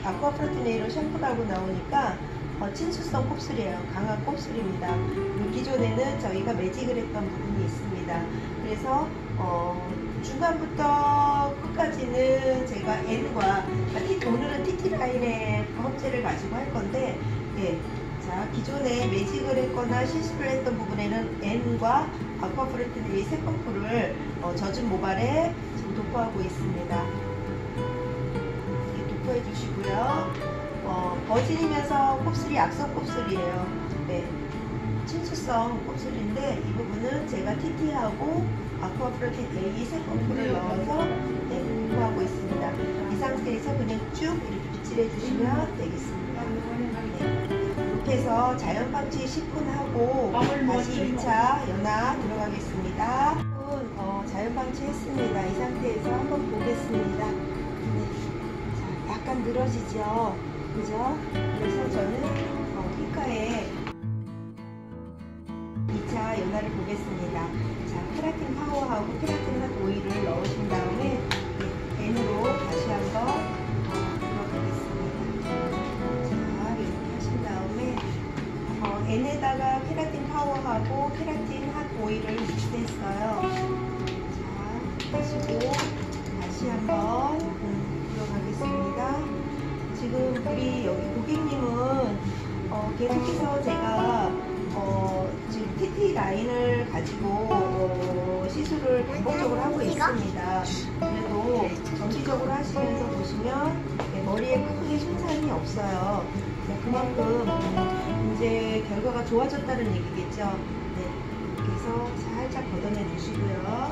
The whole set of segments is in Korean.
아쿠아프로틴 샴푸라고 나오니까 친수성 곱슬이에요. 강한 곱슬입니다. 기존에는 저희가 매직을 했던 부분이 있습니다. 그래서 중간부터 끝까지는 제가 N과 오늘은 TT 라인의 껍질을 가지고 할 건데, 예, 자, 기존에 매직을 했거나 실수를 했던 부분에는 N과 아쿠아프로틴 A 세 펌프를 젖은 모발에 지금 도포하고 있습니다. 이렇게 도포해 주시고요. 버진이면서 곱슬이 악성 곱슬이에요. 네, 친수성 곱슬인데 이 부분은 제가 TT하고 아쿠아프로틴 A 세 펌프를 넣어서 도포하고 있습니다. 이 상태에서 그냥 쭉 이렇게 빗질해 주시면 되겠습니다. 네. 이렇게 해서 자연 방치 10분 하고 다시 2차 연화 들어가겠습니다. 자연 방치 했습니다. 이 상태에서 한번 보겠습니다. 네. 자, 약간 늘어지죠? 그죠? 그래서 저는 피카에 2차 연화를 보겠습니다. 자, 케라틴 파워하고 케라틴 핫 오일을 넣으신 다음에 N으로 다시 한번 들어가겠습니다. 자, 이렇게 하신 다음에 N에다가 케라틴 파워하고 케라틴 핫 오일을 믹스했어요. 자, 하시고 다시 한번 들어가겠습니다. 지금 우리 여기 고객님은 계속해서 제가 지금 TT 라인을 가지고 시술을 반복적으로 하고 있습니다. 그래도 정기적으로 하시면서 보시면 머리에 크게 손상이 없어요. 그만큼 이제 결과가 좋아졌다는 얘기겠죠. 네, 이렇게 해서 살짝 걷어내 주시고요.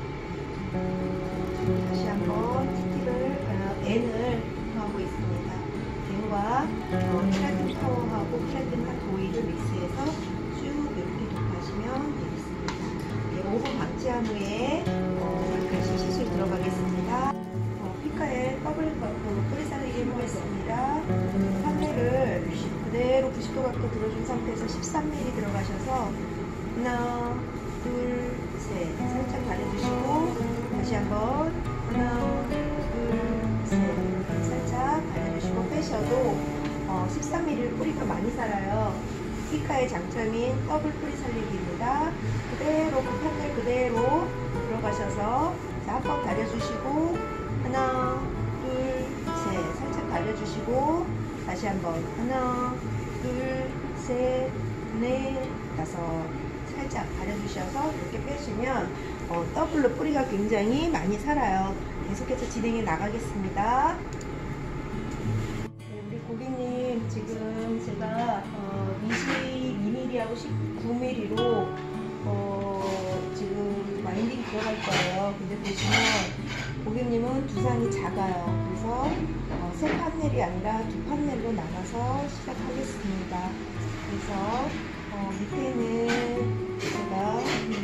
다시 한번 N을 하고 있습니다. N과 케라틴 파워하고 케라틴 핫 오일을 믹스해서 쭉 이렇게 도포하시면 되겠습니다. 네, 5분 방치한 후에 다시 시술 들어가겠습니다. 피카에 더블 뿌리살리기 해보겠습니다. 판넬을 그대로 90도 각도 들어준 상태에서 13mm 들어가셔서 하나, 둘, 셋 살짝 가려주시고 다시 한번 하나, 둘, 셋 살짝 가려주시고 빼셔도 13mm를 뿌리가 많이 살아요. 피카의 장점인 더블 뿌리 살리기입니다. 그대로 판넬 그대로 들어가셔서 한 번 가려주시고 하나, 둘, 셋 살짝 가려주시고 다시 한번 하나, 둘, 셋, 넷, 다섯 살짝 가려주셔서 이렇게 빼시면 더블로 뿌리가 굉장히 많이 살아요. 계속해서 진행해 나가겠습니다. 네, 우리 고객님 지금 제가 22mm하고 19mm로 지금 와인딩 들어갈 거예요. 근데 보시면 고객님은 두상이 작아요. 그래서 세 판넬이 아니라 두 판넬로 나눠서 시작하겠습니다. 그래서 밑에는 제가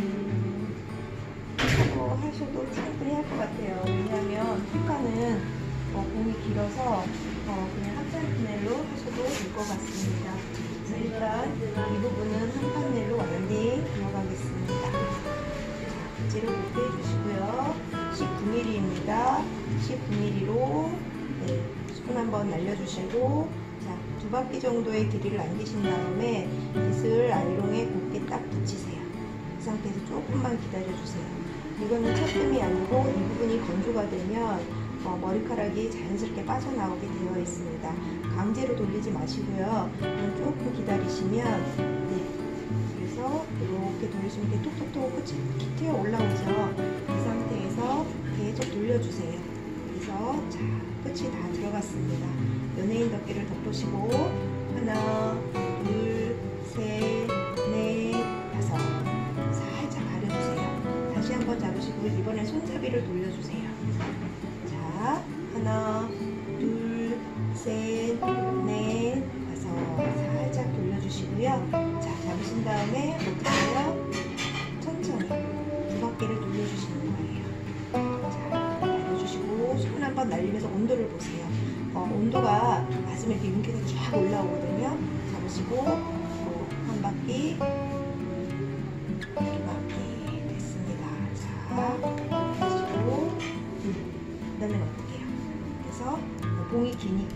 하고 하셔도 충분히 할 것 같아요. 왜냐하면 피카는 공이 길어서 그냥 한 판넬로 하셔도 될 것 같습니다. 그래서 일단 이 부분은 한 판넬로 와인딩 들어가겠습니다. 빗질을 곱게 해주시고요. 19mm입니다. 19mm로 스푼 한번 날려주시고 자, 두 바퀴 정도의 길이를 남기신 다음에 빗을 아이롱에 곱게 딱 붙이세요. 이 상태에서 조금만 기다려주세요. 이거는 첫뜸이 아니고 이 부분이 건조가 되면 머리카락이 자연스럽게 빠져나오게 되어 있습니다. 강제로 돌리지 마시고요. 그냥 조금 기다리시면 그래서 이렇게 돌리시면 이렇게 톡톡톡 끝이 튀어 올라오죠. 이 상태에서 계속 돌려주세요. 그래서 자, 끝이 다 들어갔습니다. 연예인 덮개를 덮으시고 하나, 둘, 셋, 넷, 다섯 살짝 가려주세요. 다시 한번 잡으시고 이번엔 손잡이를 돌려주세요. 자, 하나, 둘, 셋, 넷, 다섯 살짝 돌려주시고요. 자, 잡으신 다음에 어떻게 해요? 천천히 두 바퀴를 돌려주시는 거예요. 자, 날려주시고 손 한번 날리면서 온도를 보세요. 온도가 가슴에 이렇게 윤기가 쫙 올라오거든요. 잡으시고 한 바퀴, 두 바퀴 됐습니다. 자, 하시고 그 다음엔 어떻게 해요? 그래서 봉이 기니까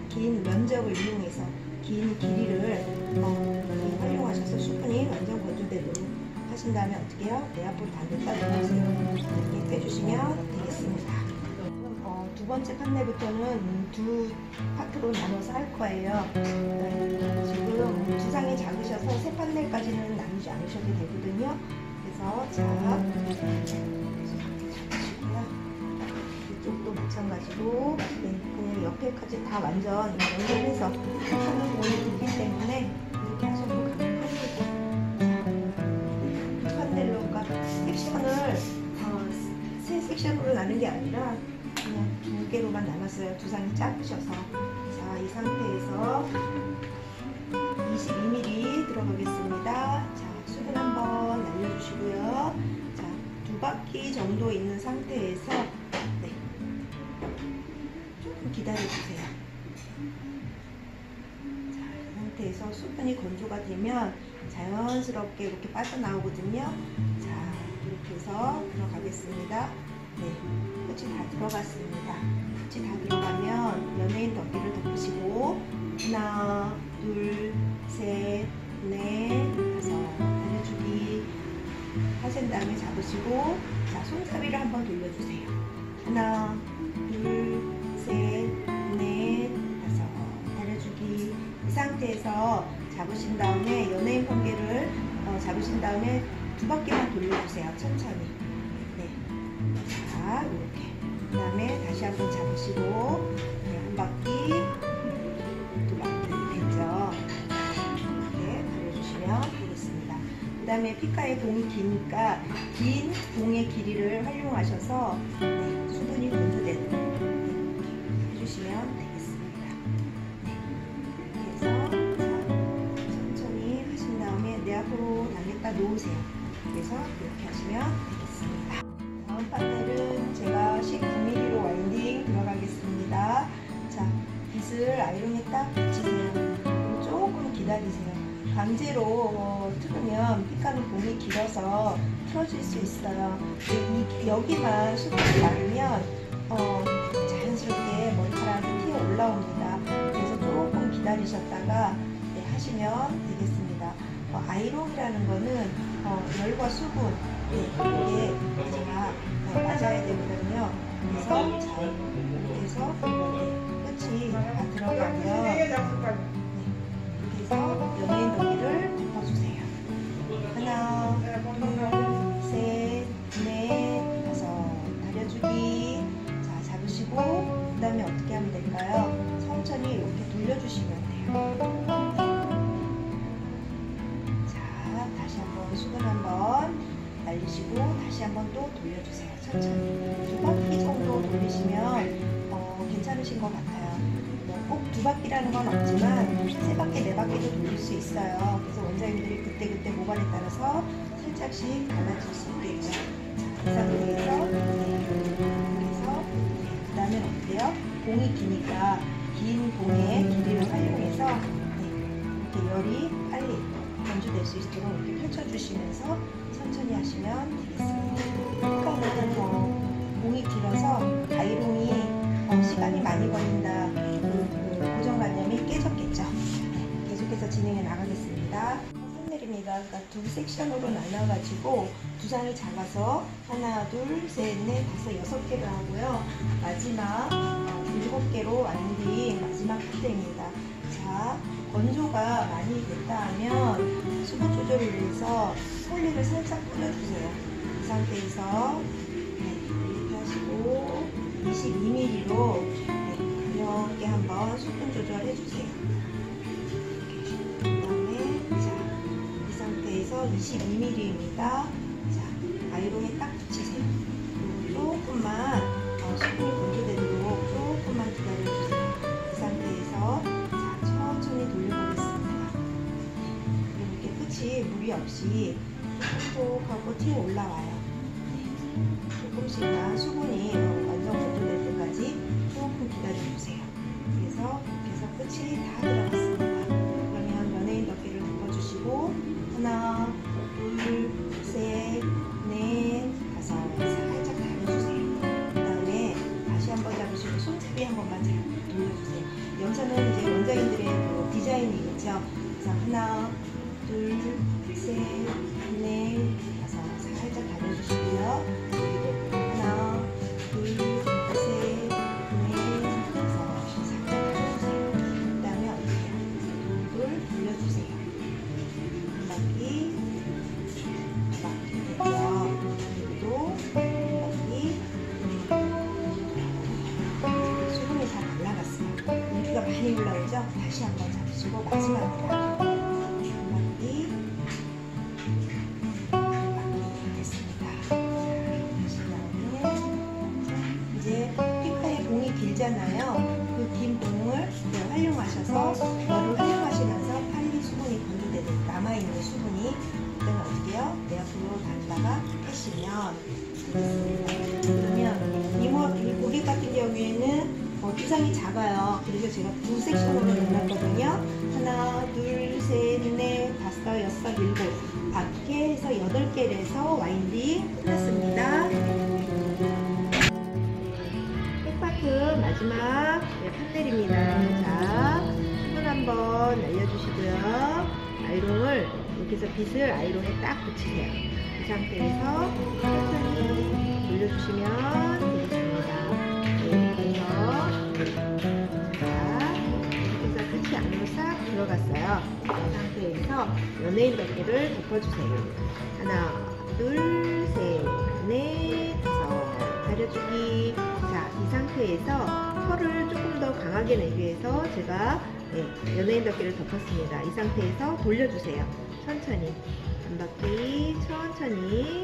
긴 면적을 이용해서 긴 길이를 활용하셔서 수분이 완전 건조되도록 하신 다음에 어떻게 해요? 내 앞으로 당겼다 놓으세요. 이렇게 빼주시면 되겠습니다. 두 번째 판넬부터는 두 파트로 나눠서 할 거예요. 지금 두상이 작으셔서 세 판넬까지는 나누지 않으셔도 되거든요. 그래서 자, 잡으시고요. 이쪽도 마찬가지로 그 옆에까지 다 완전 연결해서 하는 공이 있기 때문에 이렇게 하셔도 가능합니다. 판넬로 섹션을 세 섹션으로 나눈 게 아니라 그냥 두 개로만 나눴어요. 두상이 작으셔서. 자, 이 상태에서 22mm 들어가겠습니다. 자, 수분 한번 날려주시고요. 자, 두 바퀴 정도 있는 상태에서 조금 기다려주세요. 자, 이 상태에서 수분이 건조가 되면 자연스럽게 이렇게 빠져나오거든요. 자, 이렇게 해서 들어가겠습니다. 네, 끝이 다 들어갔습니다. 끝이 다 들어가면 연예인 덮개를 덮으시고 하나, 둘, 셋, 넷, 다섯 달려주기 하신 다음에 잡으시고 자, 손잡이를 한번 돌려주세요. 하나, 둘, 셋, 넷, 다섯 달려주기. 이 상태에서 잡으신 다음에 연예인 번개를 잡으신 다음에 두 바퀴만 돌려주세요. 천천히. 네. 자, 이렇게. 그 다음에 다시 한번 잡으시고 한 바퀴, 두 바퀴 됐죠. 이렇게 돌려주시면 되겠습니다. 그 다음에 피카의 봉이 기니까 긴 봉의 길이를 활용하셔서 수분이 건조되는 해주시면 되겠습니다. 이렇게 해서 천천히 하신 다음에 내 앞으로 당겼다 놓으세요. 그래서 이렇게 하시면 되겠습니다. 다음 판넬은 제가 19mm로 와인딩 들어가겠습니다. 자, 빗을 아이롱에 딱 붙이세요. 그리고 조금 기다리세요. 강제로 틀으면 피카는 봉이 길어서 틀어질 수 있어요. 여기만 수분이 많으면 자연스럽게 머리카락이 튀어 올라옵니다. 그래서 조금 기다리셨다가 하시면 되겠습니다. 아이롱이라는 거는 열과 수분 이게 다 맞아야 되거든요. 그래서 자, 이렇게 해서 끝이 다 들어가면 이렇게 해서 연예인 덮개를 덮어주세요. 하나, 둘, 셋, 넷, 다섯 달려주기. 자, 잡으시고 그 다음에 어떻게 하면 될까요? 천천히 이렇게 돌려주시면 돼요. 다시 한번 수분 한번 날리시고 다시 한번 또 돌려주세요. 천천히 두 바퀴 정도 돌리시면 괜찮으신 것 같아요. 꼭 두 바퀴라는 건 없지만 세 바퀴, 네 바퀴도 돌릴 수 있어요. 그래서 원장님들이 그때그때 모발에 따라서 살짝씩 달라질 수 있겠죠. 자, 이 상태에서 그 다음에 어때요? 봉이 기니까 긴 봉의 길이를 활용해서 이렇게 열이 빨리 건조될 수 있도록 이렇게 펼쳐주시면서 천천히 하시면 되겠습니다. 피카는 봉이 길어서 아이롱이 시간이 많이 걸린다. 고정관념이 깨졌겠죠. 네, 계속해서 진행해 나가겠습니다. 판넬입니다. 그러니까 두 섹션으로 나눠가지고 두상이 작아서 하나, 둘, 셋, 넷, 다섯, 6개를 하고요. 마지막 7개로 와인딩 마지막 파트입니다. 자, 건조가 많이 됐다 하면 수분 조절을 위해서 솔리를 살짝 뿌려주세요. 이 상태에서 이렇게 하시고 22mm로 가볍게 한번 수분 조절해 주세요. 그 다음에 이 상태에서 22mm입니다. 자, 아이롱에 딱 붙이세요. 그리고 조금만 수분이 건조되도록 조금만 기다려주세요. 이 상태에서 천천히 돌려보겠습니다. 그리고 이렇게 끝이 무리 없이 톡톡하고 튀어 올라와요. 조금씩만 수분이 완전 건조될 때까지 조금 기다려주세요. 그래서 이렇게 해서 끝이 다 들어갔습니다. 그러면 연예인 덮개를 덮어주시고 하나, 둘, 셋, 넷, 다섯 살짝 달려주세요. 그 다음에 다시 한번 잡으시고 손잡이 한 번만 잘 돌려주세요. 여기서는 하나, 둘, 셋, 넷, 다섯. 살짝 다려주시고요. 그리고 하나, 둘, 셋, 넷, 다섯. 살짝 다려주세요. 그 다음에 어떻게 돌돌 돌려주세요. 한 바퀴, 두 바퀴 됐죠. 그리고 한 바퀴. 수분이 다 날라갔어요. 물기가 많이 올라오죠? 다시 한번 잡으시고 마지막으로 한 바퀴 됐습니다. 다시 나오면 이제 피카의 봉이 길잖아요. 그 긴 봉을 활용하셔서 열을 활용하시면서 팔리 수분이 건조되는 남아있는 수분이 그때는 어떻게 해요? 내 앞으로 달다가 빼시면 되겠습니다. 그러면 이 고객 같은 경우에는 두상이 작아요. 그래서 제가 두 섹션으로 넣어놨거든요. 하나, 둘, 셋, 넷, 다섯, 여섯, 일곱. 앞에 해서 8개를 해서 와인딩 끝났습니다. 백파트 마지막 판넬입니다. 자, 수분 한번 날려주시고요. 아이롱을 이렇게 해서 빗을 아이롱에 딱 붙이세요. 이 상태에서 천천히 돌려주시면 되겠습니다. 자, 이렇게 해서 끝이 안으로 싹 들어갔어요. 이 상태에서 연예인 덮개를 덮어주세요. 하나, 둘, 셋, 넷, 다섯. 다려주기. 자, 이 상태에서 털을 조금 더 강하게 내기 위해서 제가 연예인 덮개를 덮었습니다. 이 상태에서 돌려주세요. 천천히. 한 바퀴 천천히.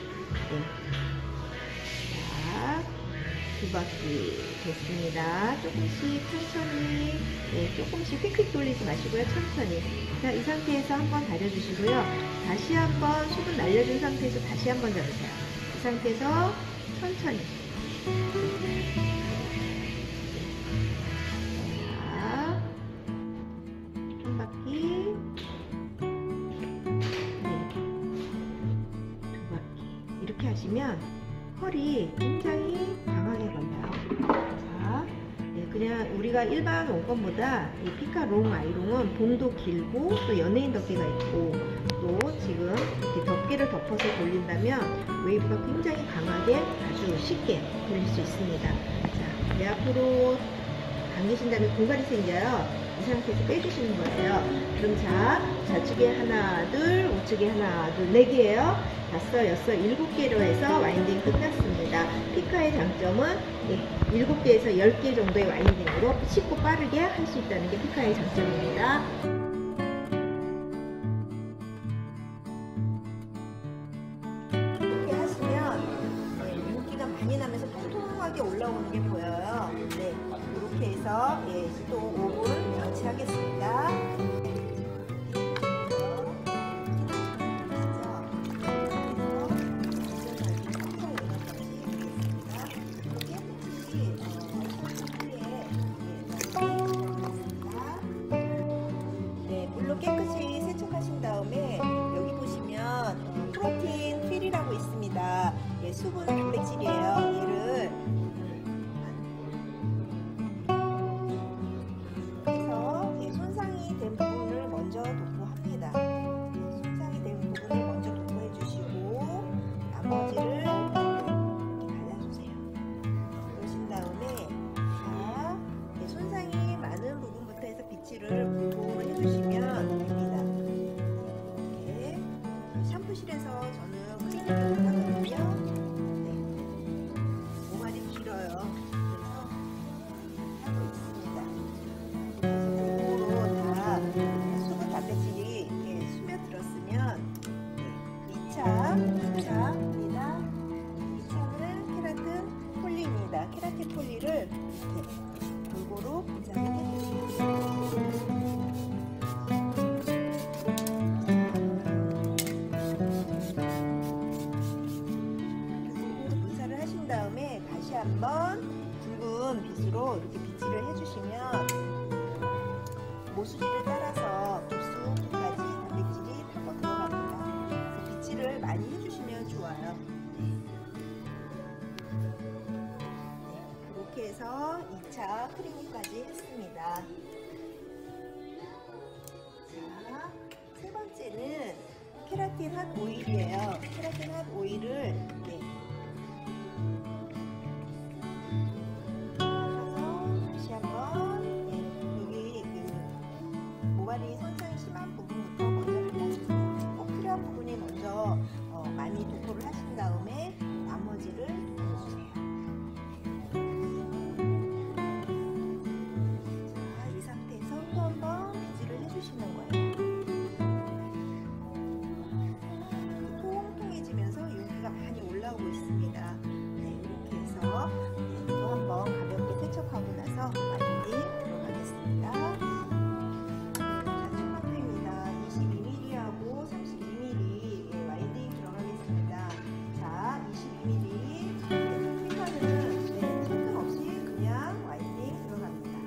자, 두 바퀴 됐습니다. 조금씩 천천히, 조금씩 휙휙 돌리지 마시고요. 천천히. 자, 이 상태에서 한번 다려주시고요. 다시 한번 수분 날려준 상태에서 다시 한번 잡으세요. 이 상태에서 천천히. 자, 한 바퀴, 두 바퀴. 이렇게 하시면 펄이 굉장히 강하게 걸려요. 자, 그냥 우리가 일반 원건보다 이 피카 롱 아이롱은 봉도 길고 또 연예인 덮개가 있고 또 지금 이렇게 덮개를 덮어서 돌린다면 웨이브가 굉장히 강하게 아주 쉽게 돌릴 수 있습니다. 자, 내 앞으로 당기신 다음에 공간이 생겨요. 이 상태에서 빼주시는 거예요. 그럼 자, 좌측에 하나, 둘, 우측에 하나, 둘, 4개예요. 다섯, 여섯, 7개로 해서 와인딩 끝났습니다. 피카의 장점은 7개에서 10개 정도의 와인딩으로 쉽고 빠르게 할 수 있다는 게 피카의 장점입니다. 이렇게 하시면 윤기가 많이 나면서 통통하게 올라오는 게 보여요. 네, 이렇게 해서 또 5분 방치하겠습니다. 물로 깨끗이 세척하신 다음에 여기 보시면 프로틴 필이라고 있습니다. 수분 단백질이에요. 얘를 해서 손상이 된 부분을 먼저 도포합니다. 손상이 된 부분을 먼저 도포해 주시고 나머지를 발라주세요. 그러신 다음에 자, 손상이 많은 부분부터 해서 빗질을 도포해 주시면 됩니다. 이렇게 샴푸실에서 저는 클리닝을 하거든요. 모발이 길어요. 그래서 하고 있습니다. 골고루 다 수분 단백질이 스며들었으면 2차입니다. 2차는 케라틴 폴리입니다. 케라틴 폴리를 이렇게 골고루 분장을 해주시면 케라틴 핫 오일이에요. 케라틴 핫 오일을 하셔서 다시 한번 여기 모발이 손상이 심한 부분부터 먼저 발라주세요. 꼭 필요한 부분이 먼저 많이 도포를 하신 다음에 나머지를 발라주세요. 자, 이 상태에서 또 한번 비즈를 해주시는 거예요. 통통해지면서 윤기가 많이 올라오고 있습니다. 네, 이렇게 해서 또 한번 가볍게 세척하고 나서 와인딩 들어가겠습니다. 자, 출판입니다. 22mm하고 32mm 와인딩 들어가겠습니다. 자, 22mm 피카는 철근 없이 그냥 와인딩 들어갑니다.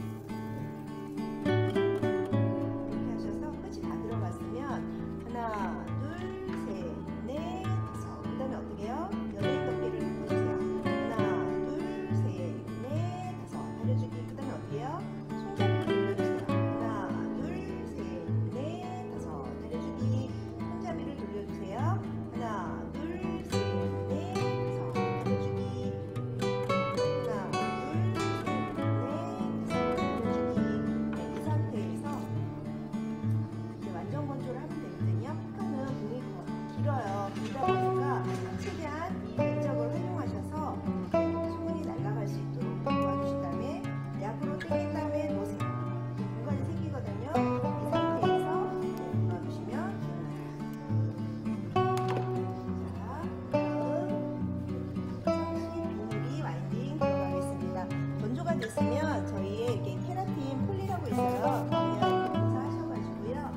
이렇게 하셔서 끝이 다 들어갔으면 하나, 둘, 셋, 넷, 다섯. 그 다음에 어떻게 해요? 연예인 덮개를 눌러주세요. 하나, 둘, 셋, 넷, 다섯. 다려주기. 그 다음에 어떻게 해요? 손잡이를 돌려주세요. 하나, 둘, 셋, 넷, 다섯. 다려주기. 손잡이를 돌려주세요. 하나, 둘, 셋, 넷, 다섯. 다려주기. 하나, 둘, 셋, 넷, 다섯. 다려주기. 네, 이 상태에서 이제 완전 건조를 하면 되거든요. 피카는 봉이 길어요. 길다 보니까 최대한 이 왼쪽을 활용하셔서 수분이 날아갈 수 있도록 도와주신 다음에 약으로 땡긴 다음에 놓으세요. 공간이 생기거든요. 이 상태에서 눌러주시면 됩니다. 자, 다음 32mm 와인딩 들어가겠습니다. 건조가 됐으면 저희의 이렇게 케라틴 폴리라고 있어요. 하셔가지고요.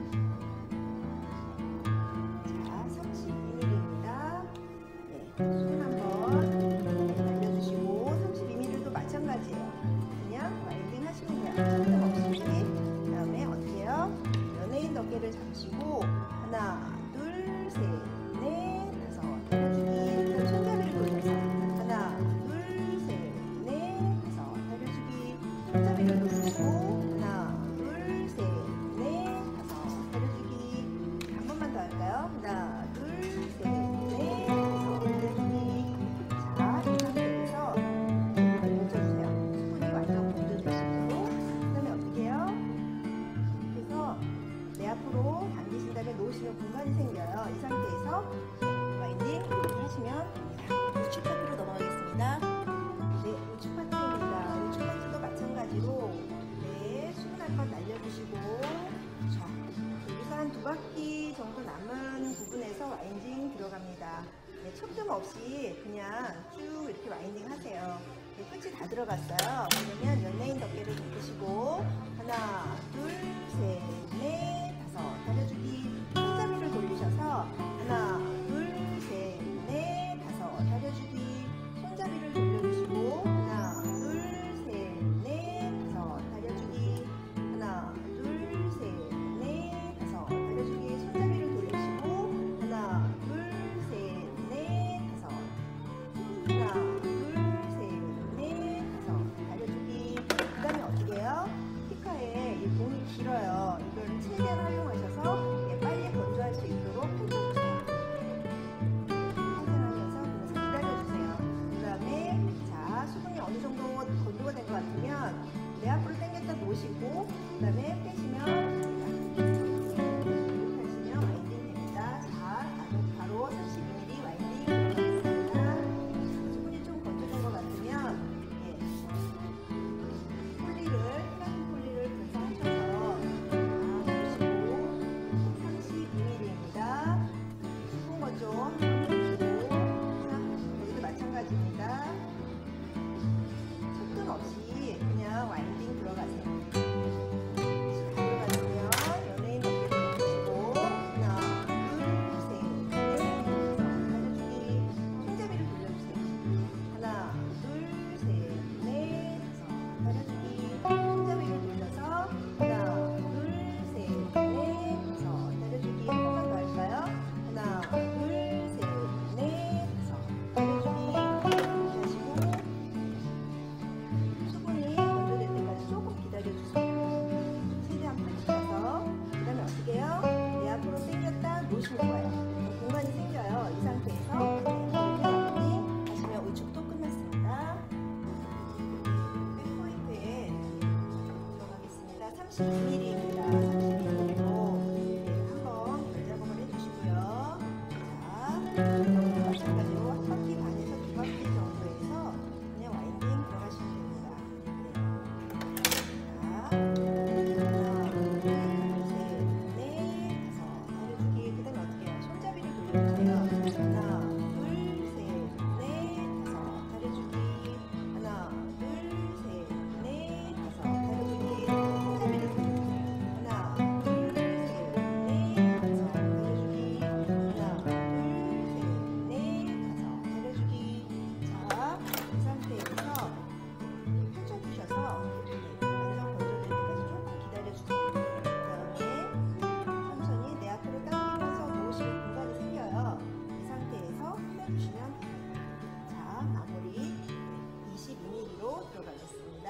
자, 32mm입니다. 네, 수분 한번 날려주시고 32mm도 마찬가지예요. 그냥 와인딩 하시면 돼요. 철근 없이. 그 다음에 어떻게 해요? 연예인 덮개를 잡으시고 하나, 둘, 셋, 넷, 다섯. 다려주기. 그럼 손잡이를 돌려서 하나, 둘, 셋, 넷, 다섯. 다려주기. 손잡이를 돌리시고 하나, 둘, 셋, 넷, 다섯. 다려주기. 한 번만 더 할까요? 하나, 둘, 셋, 넷, 다섯. 다려주기. 자, 이 상태에서 건져주세요. 수분이 완전 건져질 수 있도록. 그 다음에 어떻게 해요? 그래서 내 앞으로 당기신 다음에 놓으시면 공간이 생겨요. 이 상태에서 와인딩 이렇게 하시면 됩니다. 우측 파트로 넘어가겠습니다. 네, 우측 파트입니다. 우측 파트도 마찬가지로 수분 한번 날려주시고 자, 여기서 한 2바퀴 정도 남은 부분에서 와인딩 들어갑니다. 네, 척점 없이 그냥 쭉 이렇게 와인딩 하세요. 네, 끝이 다 들어갔어요. 그러면 연예인 덮개를 덮으시고 하나, 둘, 셋, 넷, 다섯. 다려주기. 손잡이를 돌리셔서 하나, 둘, 셋, 넷, 다섯. 다려주기. 손잡이를 돌려주시고 하나, 둘, 셋, 넷, 다섯. 다려주기. 하나, 둘, 셋, 넷, 다섯. 다려주기. 손잡이를 돌리시고 하나, 둘, 셋, 넷, 다섯. 하나, 둘, 셋, 넷, 다섯. 다려주기. 그 다음에 어떻게 해요? 피카에 이 봉이 길어요. 이걸 최대한 활용하셔서 놓으시면 좋아요. 공간이 생겨요. 이 상태에서 걸으면 하시면 우측도 끝났습니다. 백포인트에 들어가겠습니다. 32mm입니다. 32mm로 한번 결작업을 해주시고요. 자, 마찬가지로 한 바퀴 반에서 두 바퀴 정도에서 그냥 와인딩 들어가시면 됩니다. 자, 하나, 둘, 셋, 넷, 다섯. 다려주기. 그 다음에 어떻게 해요? 손잡이를 돌려주세요. 하나, 둘, 셋, 넷, 다섯. 다려주기. 하나, 둘, 셋, 넷, 다섯. 다려주기. 손잡이를 돌려주세요. 하나, 둘, 셋, 넷, 다섯. 다려주기. 하나, 둘, 셋, 넷, 다섯. 다려주기. 자, 이 상태에서 펼쳐주셔서 완전 건조될 때까지 조금 기다려주세요. 그 다음에 천천히 내 앞으로 당기면서 놓으실 공간이 생겨요. 이 상태에서 끝내주시면 됩니다. 자, 마무리 22mm로 들어가겠습니다.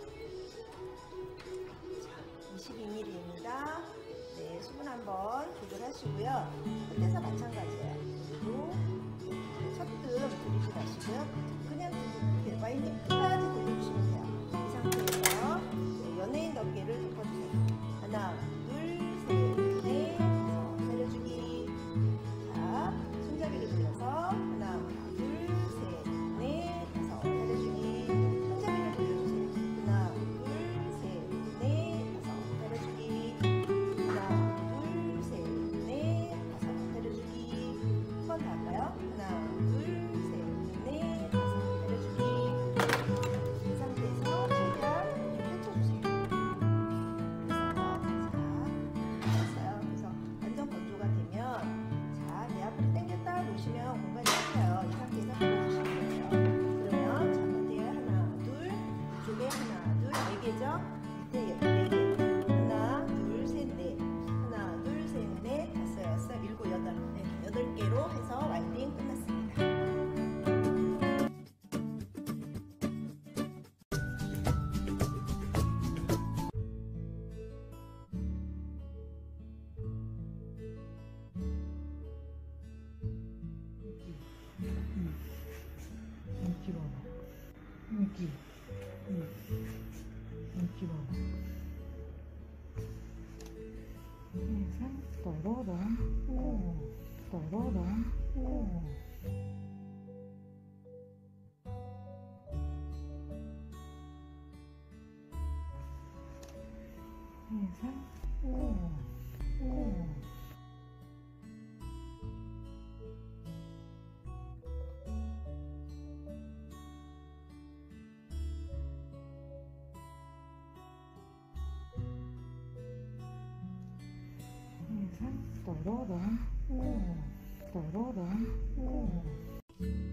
자, 22mm입니다. 네, 수분 한번 조절하시고요. 끝에서 마찬가지예요. 그리고 첫뜸 들이지 마시고요. 그냥 이렇게 와인딩 끝까지 돌려주시면 돼요. 이 상태에서 연예인 덮개를 덮어주세요. 하나, 둘, 셋, 넷, 다섯. 다려주기. 자, 손잡이를 돌려서 하나, 둘, 셋, 넷, 다섯. 다려주기. 손잡이를 돌려주세요. 하나, 둘, 셋, 넷, 다섯. 다려주기. 하나, 둘, 셋, 넷, 다섯. 다려주기. 한 번 더 할까요? 하나, 둘, 셋, 넷, 다섯. 다려주기. 이 상태에서 최대한 펼쳐주세요. 됐어요. 그래서 완전 건조가 되면 자, 내 앞으로 당겼다 놓으시면 공간이 생겨요. 이 상태에서 풀어주시면 돼요. 그러면 자, 어때요? 하나, 둘, 이쪽에 하나, 둘, 네 개죠? 밑에 네 개. 하나, 둘, 셋, 넷. 하나, 둘, 셋, 넷, 다섯, 여섯, 일곱, 여덟. 네, 8개로 해서 와인딩 끝났습니다. 인기 많아. 인기 많아. 세상 따라라. 따라라. 세상 따라라. 따라라.